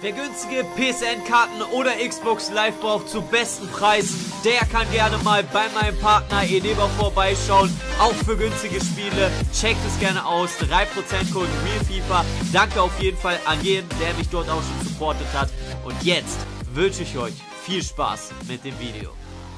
Wer günstige PSN-Karten oder Xbox Live braucht zu besten Preisen, der kann gerne mal bei meinem Partner Eneba vorbeischauen. Auch für günstige Spiele. Checkt es gerne aus. 3% Code RealFifa. Danke auf jeden Fall an jeden, der mich dort auch schon supportet hat. Und jetzt wünsche ich euch viel Spaß mit dem Video.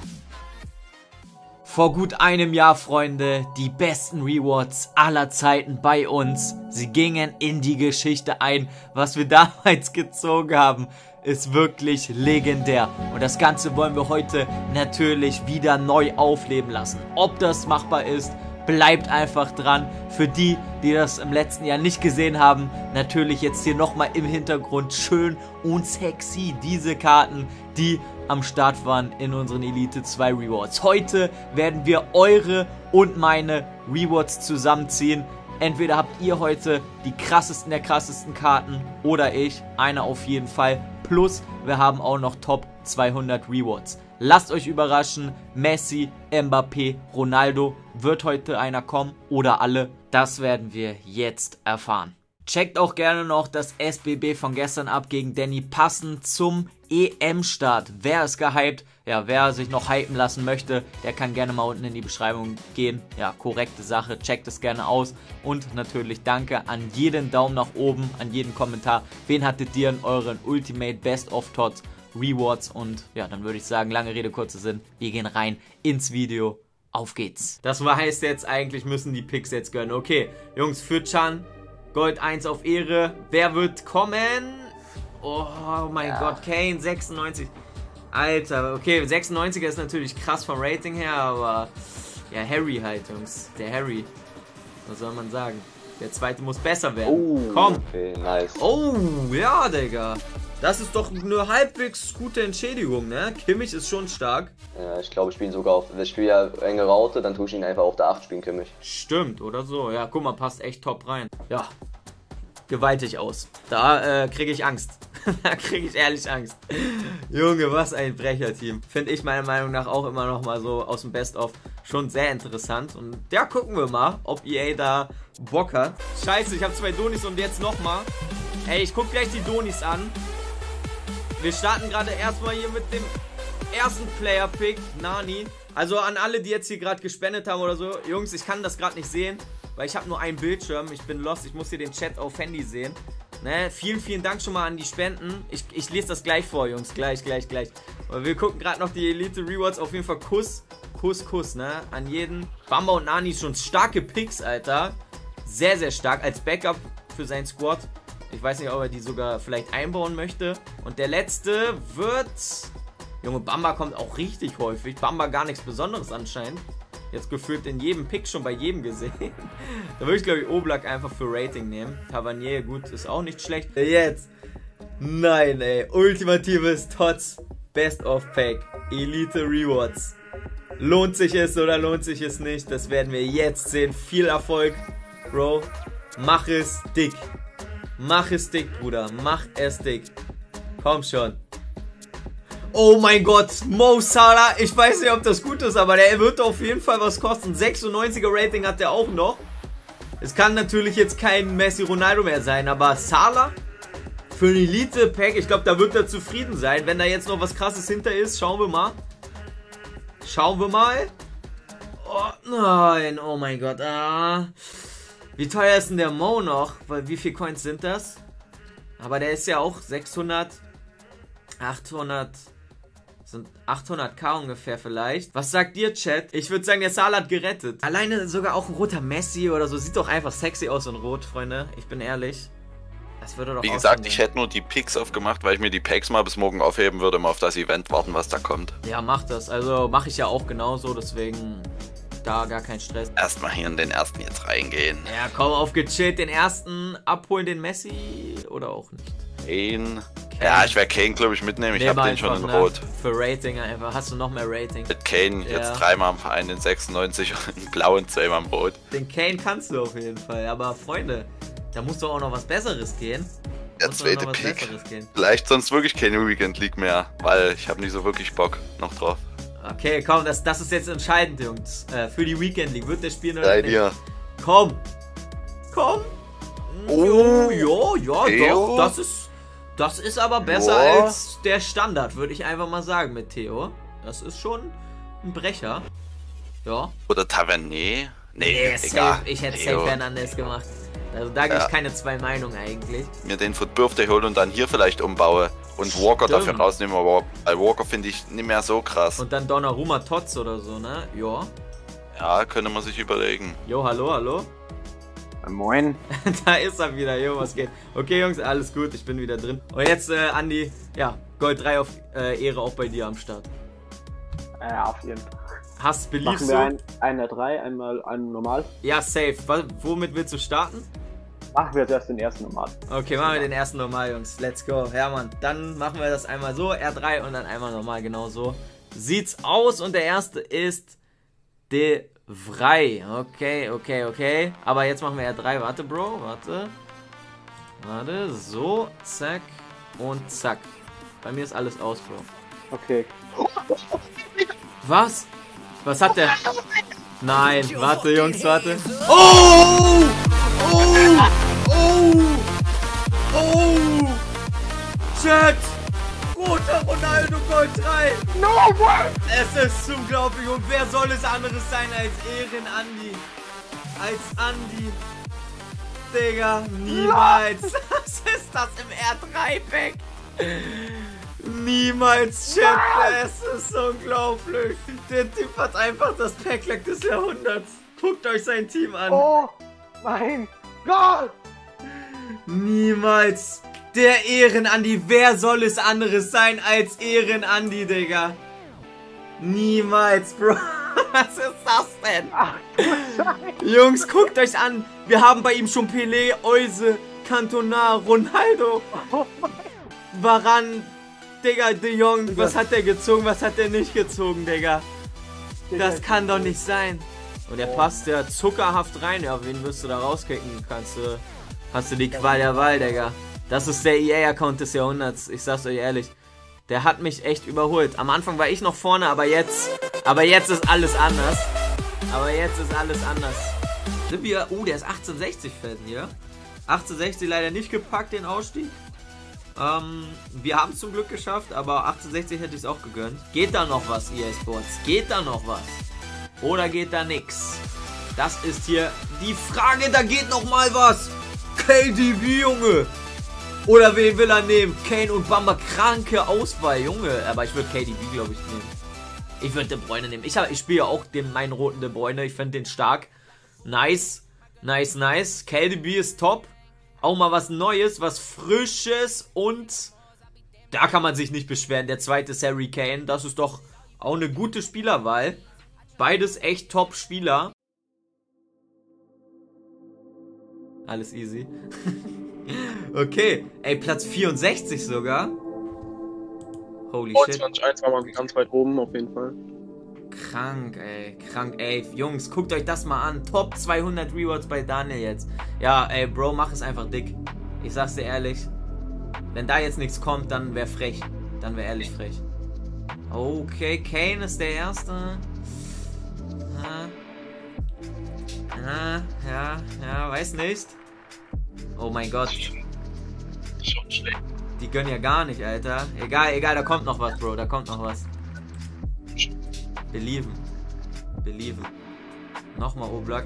Vor gut einem Jahr, Freunde, die besten Rewards aller Zeiten bei uns. Sie gingen in die Geschichte ein. Was wir damals gezogen haben, ist wirklich legendär. Und das Ganze wollen wir heute natürlich wieder neu aufleben lassen. Ob das machbar ist, bleibt einfach dran. Für die, die das im letzten Jahr nicht gesehen haben, natürlich jetzt hier nochmal im Hintergrund schön und sexy diese Karten, die am Start waren in unseren Elite 2 Rewards. Heute werden wir eure und meine Rewards zusammenziehen. Entweder habt ihr heute die krassesten der krassesten Karten oder ich, einer auf jeden Fall. Plus wir haben auch noch Top 200 Rewards. Lasst euch überraschen, Messi, Mbappé, Ronaldo, wird heute einer kommen oder alle? Das werden wir jetzt erfahren. Checkt auch gerne noch das SBB von gestern ab gegen Danny, passend zum EM-Start. Wer ist gehypt? Ja, wer sich noch hypen lassen möchte, der kann gerne mal unten in die Beschreibung gehen. Ja, korrekte Sache, checkt es gerne aus. Und natürlich danke an jeden Daumen nach oben, an jeden Kommentar. Wen hattet ihr in euren Ultimate Best of Tots Rewards? Und ja, dann würde ich sagen, lange Rede, kurzer Sinn. Wir gehen rein ins Video. Auf geht's. Das heißt jetzt, eigentlich müssen die Picks jetzt gönnen. Okay, Jungs, für Chan, Gold 1 auf Ehre. Wer wird kommen? Oh mein Gott, Kane, 96. Alter, okay, 96er ist natürlich krass vom Rating her, aber ja, Harry halt, Jungs. Der Harry. Was soll man sagen? Der zweite muss besser werden. Oh, komm. Okay, nice. Oh, ja, Digga. Das ist doch eine halbwegs gute Entschädigung, ne? Kimmich ist schon stark. Ja, ich glaube, ich spiele sogar auf. Ich spiele ja enge Raute, dann tue ich ihn einfach auf der 8 spielen, Kimmich. Stimmt, oder so. Ja, guck mal, passt echt top rein. Ja. Gewaltig aus. Da kriege ich Angst. Da kriege ich ehrlich Angst. Junge, was ein Brecherteam. Finde ich meiner Meinung nach auch immer noch mal so aus dem Best-of schon sehr interessant. Und ja, gucken wir mal, ob EA da Bock hat. Scheiße, ich habe 2 Donis und jetzt nochmal. Ey, ich gucke gleich die Donis an. Wir starten gerade erstmal hier mit dem ersten Player-Pick, Nani. Also an alle, die jetzt hier gerade gespendet haben oder so. Jungs, ich kann das gerade nicht sehen, weil ich habe nur einen Bildschirm. Ich bin lost, ich muss hier den Chat auf Handy sehen. Ne? Vielen Dank schon mal an die Spenden. Ich lese das gleich vor, Jungs. Gleich. Aber wir gucken gerade noch die Elite Rewards. Auf jeden Fall Kuss, ne? An jeden. Bamba und Nani schon starke Picks, Alter. Sehr, sehr stark. Als Backup für seinen Squad. Ich weiß nicht, ob er die sogar vielleicht einbauen möchte. Und der letzte wird... Junge, Bamba kommt auch richtig häufig. Bamba gar nichts Besonderes anscheinend. Jetzt gefühlt in jedem Pick schon bei jedem gesehen. Da würde ich, glaube ich, Oblak einfach für Rating nehmen. Tavernier, gut, ist auch nicht schlecht. Jetzt. Nein, ey. Ultimatives Tots Best of Pack. Elite Rewards. Lohnt sich es oder lohnt sich es nicht? Das werden wir jetzt sehen. Viel Erfolg, Bro. Mach es dick. Mach es dick, Bruder. Mach es dick. Komm schon. Oh mein Gott, Mo Salah. Ich weiß nicht, ob das gut ist, aber der wird auf jeden Fall was kosten. 96er Rating hat der auch noch. Es kann natürlich jetzt kein Messi Ronaldo mehr sein, aber Salah für ein Elite-Pack, ich glaube, da wird er zufrieden sein. Wenn da jetzt noch was Krasses hinter ist, schauen wir mal. Schauen wir mal. Oh nein, oh mein Gott. Wie teuer ist denn der Mo noch? Weil wie viele Coins sind das? Aber der ist ja auch 600, 800... sind 800k ungefähr vielleicht. Was sagt ihr, Chat? Ich würde sagen, der Salah hat gerettet. Alleine sogar auch ein roter Messi oder so. Sieht doch einfach sexy aus in Rot, Freunde. Ich bin ehrlich. Das würde doch. Wie gesagt, ich hätte nur die Picks aufgemacht, weil ich mir die Packs mal bis morgen aufheben würde, mal auf das Event warten, was da kommt. Ja, mach das. Also mache ich ja auch genauso, deswegen da gar kein Stress. Erstmal hier in den ersten jetzt reingehen. Ja, komm, auf gechillt. Den ersten abholen, den Messi oder auch nicht? Kane. Ja, ich werde Kane, glaube ich, mitnehmen. Ich habe den schon in Rot. Für Rating einfach. Hast du noch mehr Rating? Mit Kane jetzt 3-mal im Verein in 96 und in Blau und 2-mal im Rot. Den Kane kannst du auf jeden Fall. Aber Freunde, da muss doch auch noch was Besseres gehen. Der zweite Pick. Vielleicht sonst wirklich keine Weekend League mehr, weil ich habe nicht so wirklich Bock noch drauf. Okay, komm, das ist jetzt entscheidend, Jungs. Für die Weekend League. Wird der spielen oder nicht? Dir. Komm. Oh, ja, Theo. doch. Das ist aber besser als der Standard, würde ich einfach mal sagen mit Theo. Das ist schon ein Brecher. Ja. Oder Tavernier? Nee, egal. Ich hätte Safe Hernandez gemacht. Also da gibt es keine zwei Meinungen eigentlich. Mir den Foot Birthday hole und dann hier vielleicht umbaue und Walker dafür rausnehmen, aber bei Walker finde ich nicht mehr so krass. Und dann Donnarumma Tots oder so, ne? Ja. Ja, könnte man sich überlegen. Jo, hallo, hallo. Moin. Da ist er wieder, jo, was geht? Okay, Jungs, alles gut, ich bin wieder drin. Und jetzt, Andi, ja, Gold 3 auf Ehre auch bei dir am Start. Ja, auf jeden Fall. Hast beliebst du? Machen wir einer 3, einmal einen normal? Ja, safe. Womit willst du starten? Machen wir zuerst den ersten normal. Okay, machen wir den ersten normal, Jungs. Let's go. Ja, Mann. Dann machen wir das einmal so, R3 und dann einmal normal, genau so. Sieht's aus und der erste ist De Vrij. Okay. Aber jetzt machen wir R3. Warte, Bro. Warte. So. Zack. Und zack. Bei mir ist alles aus, Bro. Okay. Was? Was hat der? Nein. Warte, Jungs, warte. Oh! Chat! Guter Ronaldo Gold 3! No way! Es ist unglaublich und wer soll es anderes sein als Ehren-Andi? Als Andi. Digga, niemals. Was ist das im R3-Pack? Niemals, Chat. Es ist unglaublich. Der Typ hat einfach das Packlack des Jahrhunderts. Guckt euch sein Team an. Oh mein Gott! Niemals. Der Ehren-Andi. Wer soll es anderes sein als Ehren-Andi, Digga? Niemals, Bro. Was ist das denn? Ach, Jungs, guckt euch an. Wir haben bei ihm schon Pelé, Euse, Cantona, Ronaldo, Varane, Digga, De Jong. Was hat der gezogen, was hat der nicht gezogen, Digga? Das kann doch nicht sein. Und er passt ja zuckerhaft rein. Ja, wen wirst du da rauskicken? Hast du die Qual der Wahl, Digga. Das ist der EA-Account des Jahrhunderts. Ich sag's euch ehrlich. Der hat mich echt überholt. Am Anfang war ich noch vorne, aber jetzt ist alles anders. Sind wir, der ist 1860 fett hier. 1860 leider nicht gepackt, den Ausstieg. Wir haben es zum Glück geschafft, aber 1860 hätte ich es auch gegönnt. Geht da noch was, EA Sports? Geht da noch was? Oder geht da nix? Das ist hier die Frage, da geht noch mal was. KDB, Junge. Oder wen will er nehmen? Kane und Bamba, kranke Auswahl, Junge. Aber ich würde KDB, glaube ich, nehmen. Ich würde De Bruyne nehmen. Ich spiele ja auch meinen roten De Bruyne. Ich finde den stark. Nice. KDB ist top. Auch mal was Neues, was Frisches und da kann man sich nicht beschweren. Der zweite ist Harry Kane. Das ist doch auch eine gute Spielerwahl. Beides echt Top-Spieler. Alles easy. Okay. Ey, Platz 64 sogar. Holy shit. 21 war man ganz weit oben auf jeden Fall. Krank, ey. Jungs, guckt euch das mal an. Top 200 Rewards bei Daniel jetzt. Ja, ey, Bro, mach es einfach dick. Ich sag's dir ehrlich. Wenn da jetzt nichts kommt, dann wäre frech. Dann wäre ehrlich frech. Okay, Kane ist der Erste. Ja, weiß nicht. Oh mein Gott. Schon schlecht. Die gönnen ja gar nicht, Alter. Egal, da kommt noch was, Bro. Da kommt noch was. Belieben. Nochmal Oblak.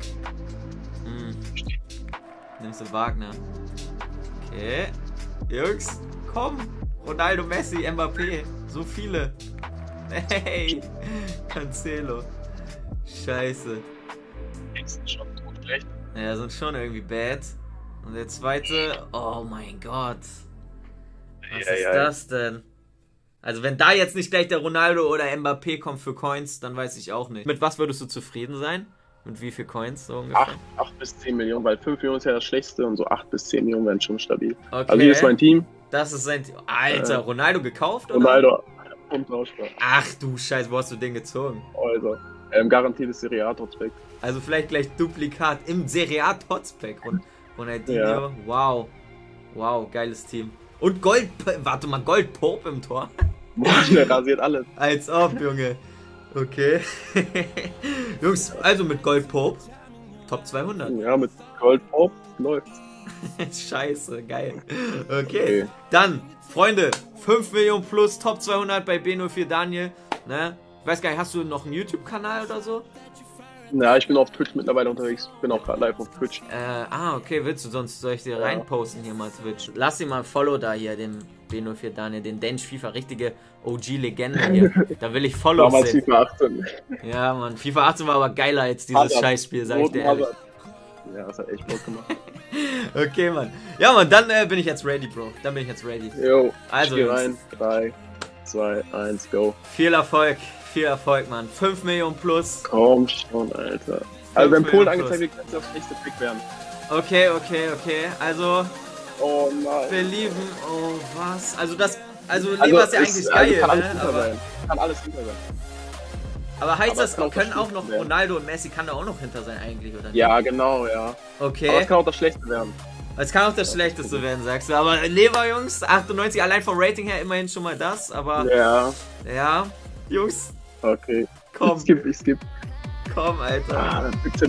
Nimmst du Wagner. Okay. Jungs, komm. Ronaldo, Messi, Mbappé. So viele. Hey. Cancelo. Scheiße. Sind schon schlecht. Ja, sind schon irgendwie bad. Und der zweite. Oh mein Gott. Was ist das denn? Also wenn da jetzt nicht gleich der Ronaldo oder Mbappé kommt für Coins, dann weiß ich auch nicht. Mit was würdest du zufrieden sein? Mit wie viel Coins so ungefähr? 8 bis 10 Millionen, weil 5 Millionen ist ja das Schlechteste und so 8 bis 10 Millionen wären schon stabil. Okay. Also hier ist mein Team. Das ist sein Team. Alter, Ronaldo gekauft, oder? Ronaldo untauschbar. Ach du Scheiße, wo hast du den gezogen? Also, garantiertes Serie A Totspack. Also vielleicht gleich Duplikat im Serie A Totspack. Ronaldinho, ja. Wow, geiles Team. Und Gold Pope im Tor. Der rasiert alles. Als ob, Junge. Okay. Jungs, also mit Gold Pope, Top 200. Ja, mit Gold Pope läuft's. Scheiße, geil. Okay, dann, Freunde, 5 Millionen plus, Top 200 bei B04 Daniel. Ne? Ich weiß gar nicht, hast du noch einen YouTube-Kanal oder so? Ja, ich bin auf Twitch mittlerweile unterwegs. Bin auch gerade live auf Twitch. Okay, willst du, sonst soll ich dir reinposten hier mal Twitch. Lass dir mal ein Follow da hier, den B04 Daniel, den Dench FIFA, richtige OG-Legende hier. Da will ich Follows Damals sehen. FIFA 18. Ja, Mann, FIFA 18 war aber geiler als dieses Scheißspiel, sag ich dir ehrlich. Ja, das hat echt Bock gemacht. Okay, Mann. Ja, Mann, dann bin ich jetzt ready, Bro. Dann bin ich jetzt ready. Jo, Also, ich geh rein. 3, 2, 1, go. Viel Erfolg, Mann. 5 Millionen plus. Komm schon, Alter. Also wenn Polen angezeigt wird, kann es das nächste Pick werden. Okay. Also, Oh nein. Belieben, oh was? Also Leber ist ja eigentlich geil, kann alles ne? hinter sein. Kann alles hinter sein. Aber heißt Aber das, es kann auch können das auch noch Schlechte werden. Ronaldo und Messi kann da auch noch hinter sein eigentlich, oder nicht? Ja, genau, ja. Aber Okay. es kann auch das Schlechte werden. Es kann auch das Schlechteste werden, sagst du. Aber Leber, Jungs, 98, allein vom Rating her immerhin schon mal das. Aber ja, Jungs, Okay. komm, Ich skip. komm, Alter. Bitte.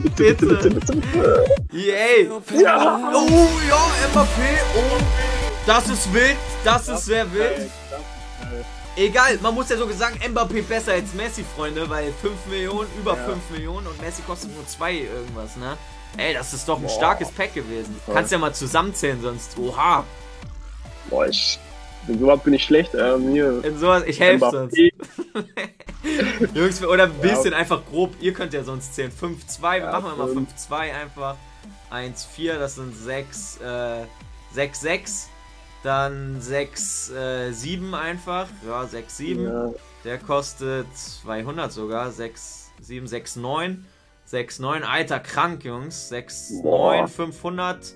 Yay! Ja. Oh, ja, Mbappé. Oh, das ist wild. Das ist sehr wild. Egal, man muss ja sogar sagen, Mbappé besser als Messi, Freunde, weil 5 Millionen, über 5 Millionen und Messi kostet nur 2 irgendwas, ne? Ey, das ist doch ein starkes Pack gewesen. Kannst ja mal zusammenzählen, sonst. Oha. Boah, in sowas bin ich schlecht. Mir. In sowas, ich helfe sonst. Mbappé. Jungs, oder ein bisschen einfach grob. Ihr könnt ja sonst zählen. 5-2, wir machen mal 5-2 einfach. 1-4, das sind 6, 6-6. Dann 6-7 einfach. Ja, 6-7. Ja. Der kostet 200 sogar. 6-7, 6-9. 6-9. Alter, krank, Jungs. 6-9, 500.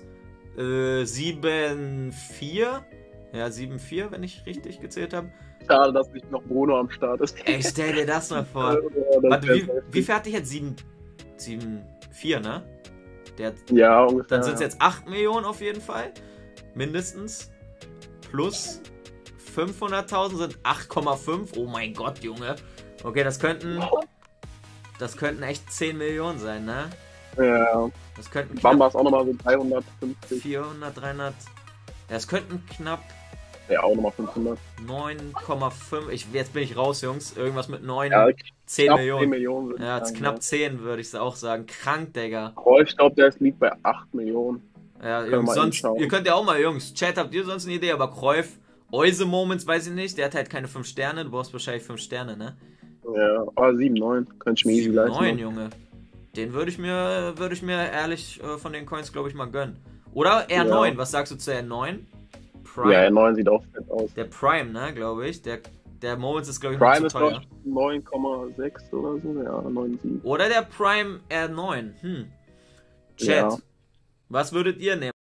7-4. Ja, 7-4, wenn ich richtig gezählt habe. Schade, dass nicht noch Bruno am Start ist. Ey, stell dir das mal vor. Warte, wie viel hatte ich jetzt? 7-4, ne? Ja, ungefähr. Dann sind es jetzt 8 Millionen auf jeden Fall. Mindestens. Plus 500.000 sind 8,5. Oh mein Gott, Junge. Okay, das könnten echt 10 Millionen sein, ne? Ja. Das könnten Bamba ist auch nochmal so 350. 400, 300. Ja, das könnten knapp Ja, auch nochmal 500. 9,5. Jetzt bin ich raus, Jungs. Irgendwas mit 9, Ja, 10 knapp Millionen. 10 Millionen würde ich Ja, jetzt sagen, knapp 10 würde ich auch sagen. Krank, Digga. Ich glaube, der liegt bei 8 Millionen. Ja, wir Jungs, mal sonst, hinschauen. ihr könnt ja auch mal, Jungs, Chat, habt ihr sonst eine Idee? Aber Cruyff, Euse Moments, weiß ich nicht. Der hat halt keine 5 Sterne. Du brauchst wahrscheinlich 5 Sterne, ne? Ja, aber 7, 9. Könnte ich mir easy leisten. 9, Junge. Den würde ich mir ehrlich von den Coins, glaube ich, mal gönnen. Oder R9, was sagst du zu R9? Prime. Ja, 9 sieht auch fett aus. Der Prime, ne, glaube ich. Der Moments ist, glaube ich, Prime noch ist zu teuer. doch 9,6 oder so. Ja, 9,7. Oder der Prime R9. Chat. Ja. Was würdet ihr nehmen?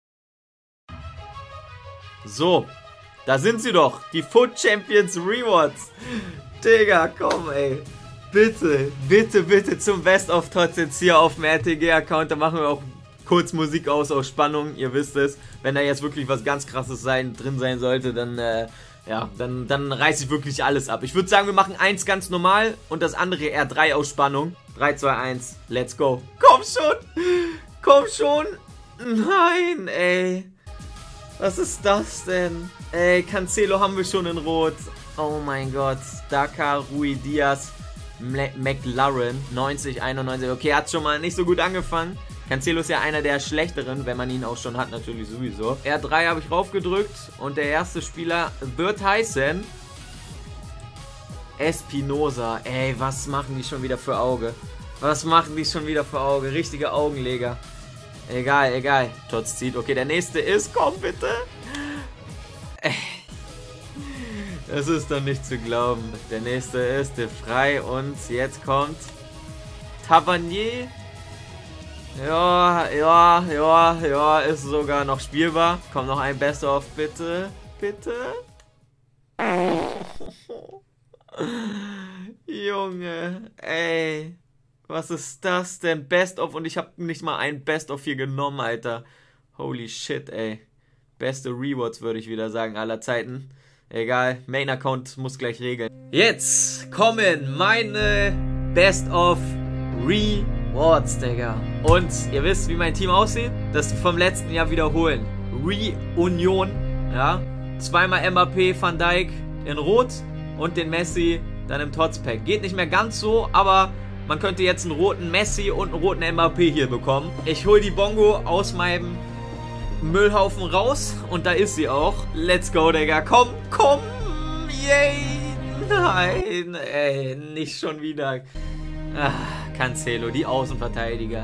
So. Da sind sie doch. Die Foot Champions Rewards. Digga, komm, ey. Bitte zum Best of Tots jetzt hier auf dem RTG-Account. Da machen wir auch kurz Musik aus Spannung. Ihr wisst es. Wenn da jetzt wirklich was ganz Krasses drin sein sollte, dann dann reiße ich wirklich alles ab. Ich würde sagen, wir machen eins ganz normal und das andere R3 aus Spannung. 3, 2, 1, let's go. Komm schon. Nein, ey. Was ist das denn? Ey, Cancelo haben wir schon in Rot. Oh mein Gott. Dakar, Rui Diaz, McLaren, 90, 91. Okay, hat schon mal nicht so gut angefangen. Cancelo ist ja einer der schlechteren, wenn man ihn auch schon hat, natürlich sowieso. R3 habe ich raufgedrückt und der erste Spieler wird heißen Espinosa. Ey, was machen die schon wieder für Auge? Richtige Augenleger. Egal. Tots zieht. Okay, der nächste ist. Komm bitte. Das ist doch nicht zu glauben. Der nächste ist De Vrij und jetzt kommt Tavernier. Ja, ist sogar noch spielbar. Kommt noch ein Best of, bitte. Junge, ey. Was ist das denn? Best of und ich habe nicht mal ein Best of hier genommen, Alter. Holy shit, ey. Beste Rewards, würde ich wieder sagen, aller Zeiten. Egal, Main-Account muss gleich regeln. Jetzt kommen meine Best of Rewards. Wards, Digga. Und ihr wisst, wie mein Team aussieht? Das vom letzten Jahr wiederholen. Reunion, ja. Zweimal Mbappé, Van Dijk in Rot und den Messi dann im Tots-Pack. Geht nicht mehr ganz so, aber man könnte jetzt einen roten Messi und einen roten Mbappé hier bekommen. Ich hole die Bongo aus meinem Müllhaufen raus und da ist sie auch. Let's go, Digga. Komm, komm. Yay. Nein, ey, nicht schon wieder. Cancelo, die Außenverteidiger.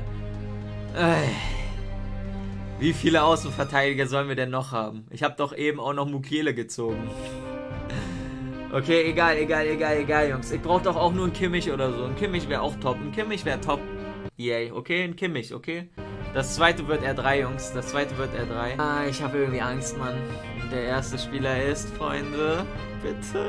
Wie viele Außenverteidiger sollen wir denn noch haben? Ich habe doch eben auch noch Mukiele gezogen. Okay, egal, Jungs. Ich brauche doch auch nur einen Kimmich oder so. Ein Kimmich wäre auch top. Ein Kimmich wäre top. Yay, okay, ein Kimmich, okay. Das zweite wird R3, Jungs. Das zweite wird R3. Ich habe irgendwie Angst, Mann. Der erste Spieler ist, Freunde. Bitte.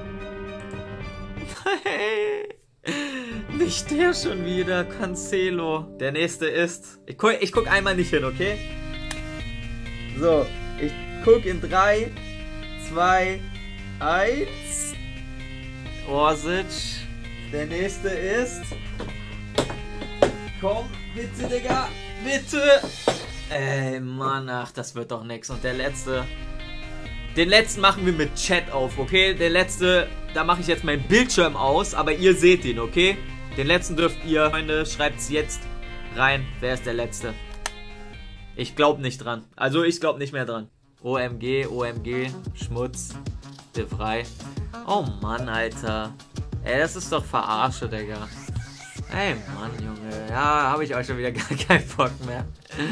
Nein. Nicht der schon wieder. Cancelo. Der nächste ist... Ich guck einmal nicht hin, okay? So, ich guck in 3, 2, 1. Orsic. Der nächste ist... Komm, bitte, Digga. Bitte. Ey, Mann, ach, das wird doch nix. Und der letzte... Den letzten machen wir mit Chat auf, okay? Der letzte, da mache ich jetzt meinen Bildschirm aus, aber ihr seht ihn, okay? Den letzten dürft ihr, Freunde, schreibt es jetzt rein. Wer ist der letzte? Ich glaube nicht dran. Also ich glaube nicht mehr dran. OMG, Schmutz, De Vrij. Oh Mann, Alter. Ey, das ist doch Verarsche, Digga. Ey, Mann, Junge. Ja, habe ich auch schon wieder gar keinen Bock mehr.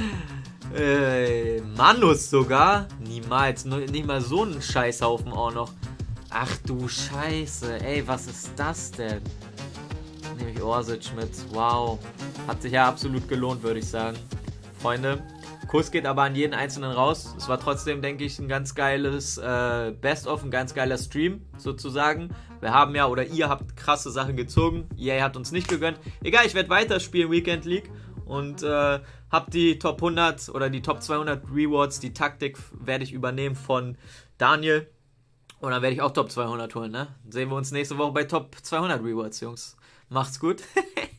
Manus sogar? Niemals. Nicht mal so einen Scheißhaufen auch noch. Ach du Scheiße. Ey, was ist das denn? Nehme ich Orsic mit. Wow. Hat sich ja absolut gelohnt, würde ich sagen. Freunde, Kuss geht aber an jeden Einzelnen raus. Es war trotzdem, denke ich, ein ganz geiles Best-of, ein ganz geiler Stream, sozusagen. Wir haben ja, oder ihr habt krasse Sachen gezogen. EA hat uns nicht gegönnt. Egal, ich werde weiterspielen, Weekend League. Und hab die Top 100 oder die Top 200 Rewards, die Taktik werde ich übernehmen von Daniel. Und dann werde ich auch Top 200 holen, ne? Sehen wir uns nächste Woche bei Top 200 Rewards, Jungs. Macht's gut.